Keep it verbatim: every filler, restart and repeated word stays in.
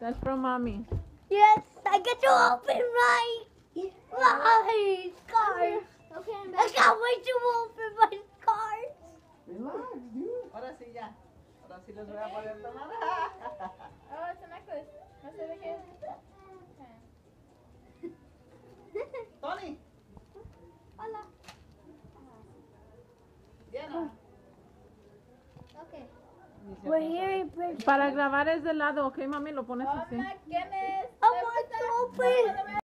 That's from mommy. Yes, I get to open my my card. Okay, I'm I back. can't wait to open my card. Relax, dude. Ahora sí ya. Ahora sí les voy a poder tomar. Oh, it's a necklace. No sé de qué es. Tony. Hola. Diana. Okay. We're here in Presenta. Para grabar es de lado, ok, mami, lo pones Oh así. my goodness. I want to open.